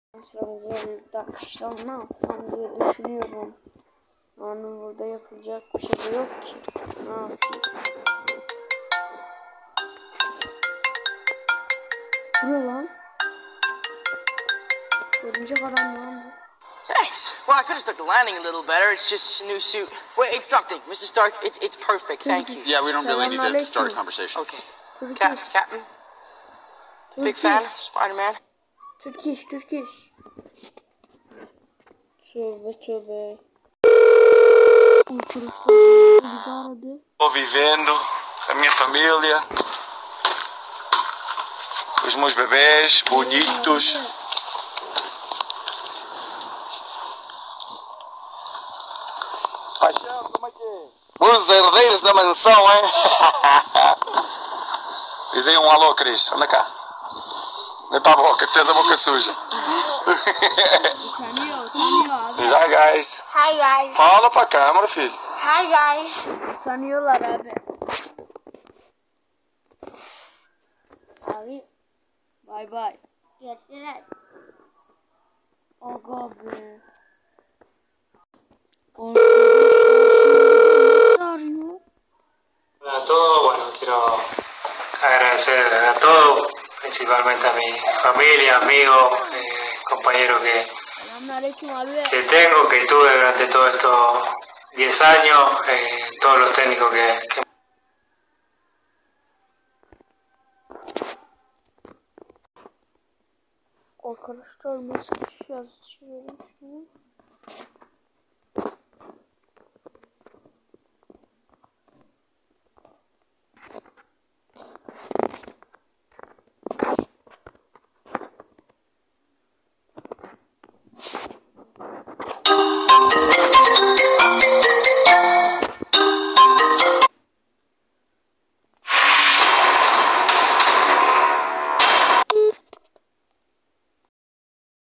Sıramızı birlikte arkadaşlar ne yapsam diye düşünüyorum. Yani burada yapılacak bir şey de yok ki. Ne yapayım? Bu ne lan? Örümcek adam lan bu. Thanks. Well, I could have stuck the landing a little better. It's just a new suit. Wait, it's nothing, Mr. Stark. It's perfect. Thank you. Yeah, we don't really need to start a conversation. Okay. Captain. Big fan. Spider-Man. Türk iş. Tövbe. Estou vivendo a minha família, os meus bebês bonitos. Paixão, como é que é? Os herdeiros da mansão, hein? Diz aí um alô, Cris. Anda cá. Vem para a boca, que tens a boca suja. Hi, guys. Hi guys. Fala pra câmera, filho. Hi guys. Tanıyorlar abi. Abi. Bay. Görüşürüz. Aga be. A todos, bueno, quiero agradecer a todos, principalmente a mi familia, amigos, compañeros Selamünaleyküm abi. que tengo, que tuve durante todos estos 10 años, todos los técnicos que Arkadaşlar mesaj yazıyorum.